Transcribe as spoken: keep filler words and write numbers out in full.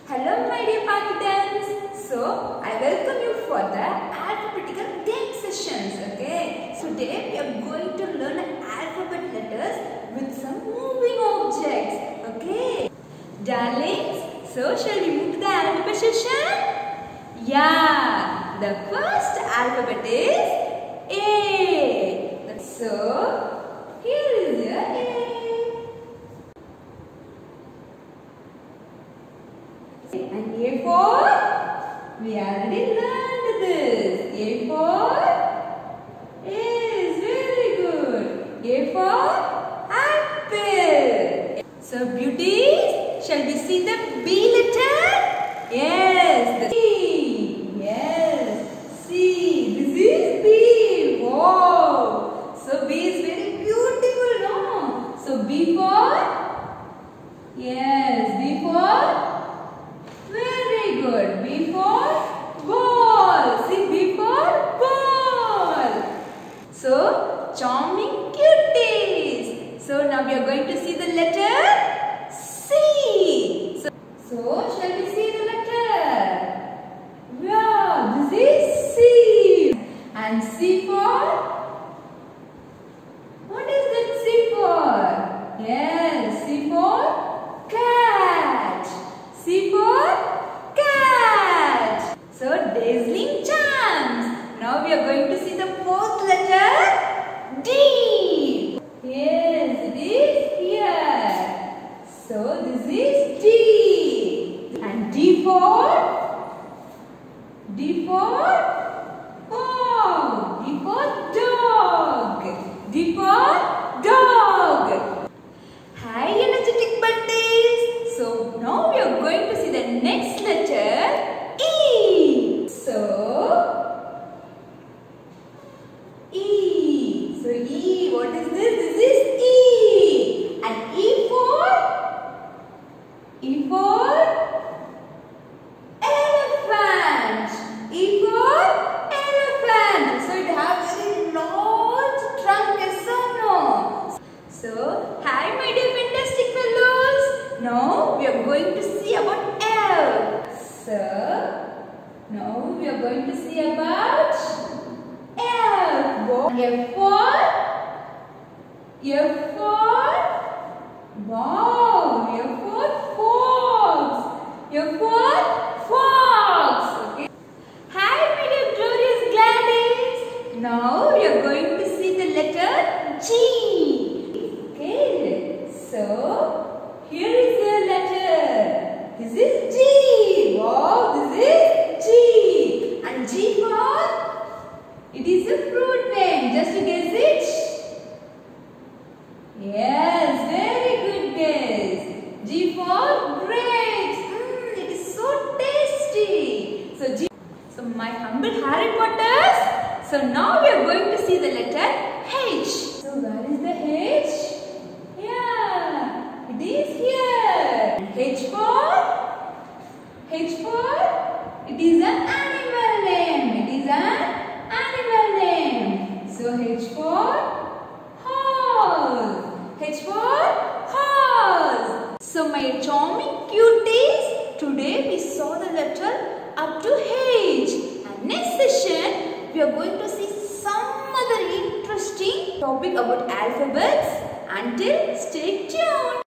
Hello my dear participants. So I welcome you for the alphabetical game sessions. Okay. So today we are going to learn alphabet letters with some moving objects. Okay. Darlings, so shall we move to the alphabet session? Yeah. The first alphabet is A. So here is the A. And A for, we already learned this. A for is very good. A for apple. So beauties, shall we see the B letter? Yes, the C. Yes, C. This is B. Wow. So B is very beautiful, no? So B for, yes, B for, very good. B for ball. See, B for ball. So, charming cuties. So, now we are going to see the letter C. So, so shall we see the letter? Wow, this is C. And C for? What is that C for? Yes, C for cat. C for cat. So dazzling charms. Now we are going to see the fourth letter D. Yes, it is here. So this is D. And D for? D for? Oh, D for dog. D for dog. Hi energetic buddies. So now we are going to see the next letter E. So E. So E. What is this? This is E. And E for? E for elephant. E for elephant. So it has very large trunk, yes or no? So hi my dear fantastic fellows. Now we are going to see about F. So now we are going to see about F. F for? F for? Wow. F for fox. F for fox. Okay. Hi my dear glorious gladdies. Now we are going to see the letter G. Okay. So here is the letter. This is G. Wow, this is G. And G for? It is a fruit name. Just to guess it. Yes, very good guess. G for grapes. Mm, it is so tasty. So G. So my humble Harry Potters. So now we are going to see the letter H. So where is the H? Yeah, it is here. H for? H for? It is an animal name. It is an animal name. So H for horse. H for horse. So my charming cuties, today we saw the letter up to H. And next session, we are going to see some other interesting topic about alphabets. Until, stay tuned.